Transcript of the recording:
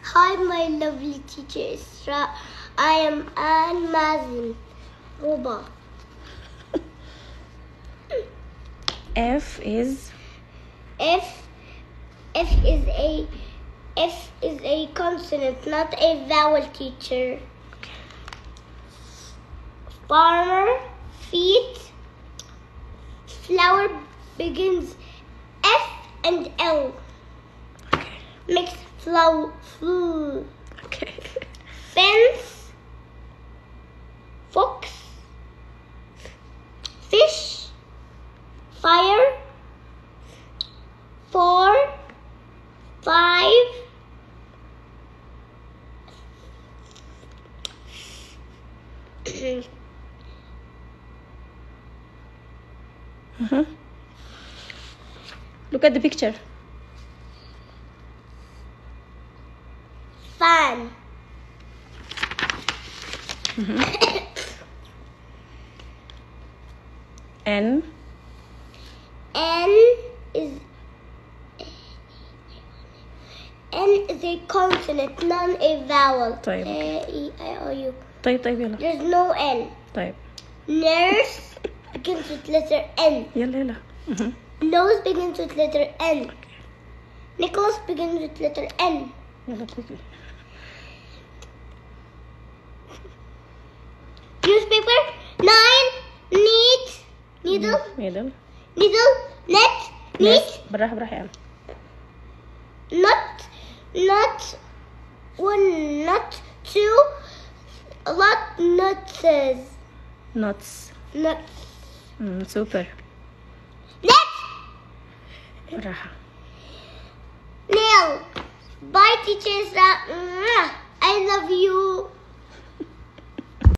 Hi, my lovely teacher Isra. I am Anne Mazin. Roba. F is a consonant, not a vowel, teacher. okay. Farmer, feet, flower begins F and L. Okay. Makes flu. Okay. Fence, fox, fish, fire, 4, 5, Look at the picture. fan. N N is a consonant, not a vowel. طيب. A-E-I-O-U. طيب يلا. There's no N. طيب. Nurse begins with letter N. يلا. Nose begins with letter N. Nicholas begins with letter N. يلا quickly. Newspaper, 9, needle, Middle. net, neat, بالراحة يا عم. not 1, not 2, a lot, Nuts. nuts, Super. net, بالراحة. nail. Bye, teachers.